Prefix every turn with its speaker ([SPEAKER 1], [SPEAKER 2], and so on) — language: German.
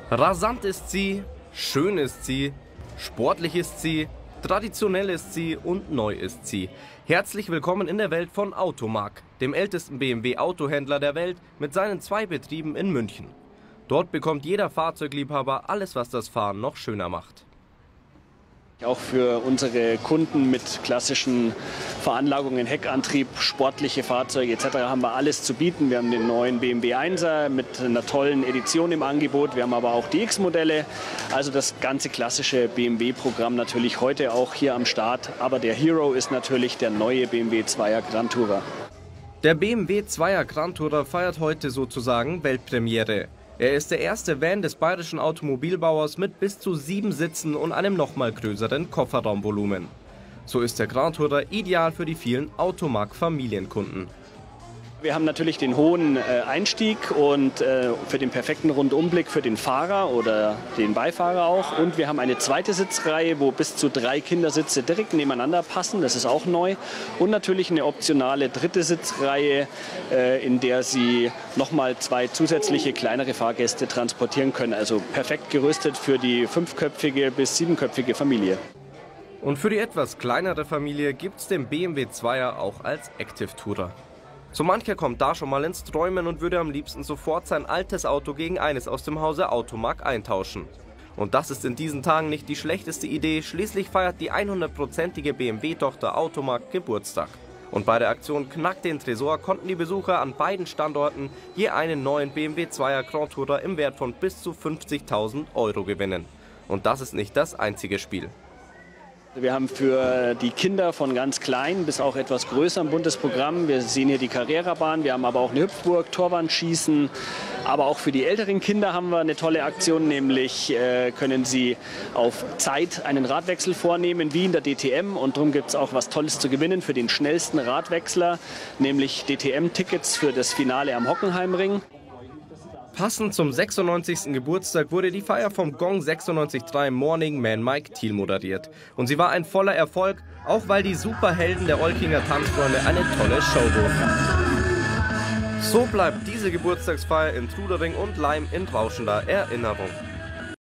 [SPEAKER 1] Rasant ist sie, schön ist sie, sportlich ist sie, traditionell ist sie und neu ist sie. Herzlich willkommen in der Welt von Automark, dem ältesten BMW-Autohändler der Welt mit seinen 2 Betrieben in München. Dort bekommt jeder Fahrzeugliebhaber alles, was das Fahren noch schöner macht.
[SPEAKER 2] Auch für unsere Kunden mit klassischen Veranlagungen, Heckantrieb, sportliche Fahrzeuge etc. haben wir alles zu bieten. Wir haben den neuen BMW 1er mit einer tollen Edition im Angebot. Wir haben aber auch die X-Modelle, also das ganze klassische BMW-Programm natürlich heute auch hier am Start. Aber der Hero ist natürlich der neue BMW 2er Grand Tourer.
[SPEAKER 1] Der BMW 2er Grand Tourer feiert heute sozusagen Weltpremiere. Er ist der erste Van des bayerischen Automobilbauers mit bis zu 7 Sitzen und einem nochmal größeren Kofferraumvolumen. So ist der Grand Tourer ideal für die vielen Automark-Familienkunden.
[SPEAKER 2] Wir haben natürlich den hohen Einstieg und für den perfekten Rundumblick für den Fahrer oder den Beifahrer auch. Und wir haben eine zweite Sitzreihe, wo bis zu 3 Kindersitze direkt nebeneinander passen. Das ist auch neu. Und natürlich eine optionale dritte Sitzreihe, in der Sie nochmal 2 zusätzliche kleinere Fahrgäste transportieren können. Also perfekt gerüstet für die 5-köpfige bis 7-köpfige Familie.
[SPEAKER 1] Und für die etwas kleinere Familie gibt es den BMW 2er auch als Active Tourer. So mancher kommt da schon mal ins Träumen und würde am liebsten sofort sein altes Auto gegen eines aus dem Hause Automark eintauschen. Und das ist in diesen Tagen nicht die schlechteste Idee, schließlich feiert die 100%ige BMW-Tochter Automark Geburtstag. Und bei der Aktion Knack den Tresor konnten die Besucher an beiden Standorten je einen neuen BMW 2er Grand Tourer im Wert von bis zu 50.000 € gewinnen. Und das ist nicht das einzige Spiel.
[SPEAKER 2] Wir haben für die Kinder von ganz klein bis auch etwas größer ein buntes Programm. Wir sehen hier die Carrera-Bahn, wir haben aber auch eine Hüpfburg, Torwandschießen. Aber auch für die älteren Kinder haben wir eine tolle Aktion, nämlich können sie auf Zeit einen Radwechsel vornehmen, wie in der DTM. Und darum gibt es auch was Tolles zu gewinnen für den schnellsten Radwechsler, nämlich DTM-Tickets für das Finale am Hockenheimring.
[SPEAKER 1] Passend zum 96. Geburtstag wurde die Feier vom Gong 96.3 Morning Man Mike Thiel moderiert. Und sie war ein voller Erfolg, auch weil die Superhelden der Olkinger Tanzfreunde eine tolle Show boten. So bleibt diese Geburtstagsfeier in Trudering und Laim in rauschender Erinnerung.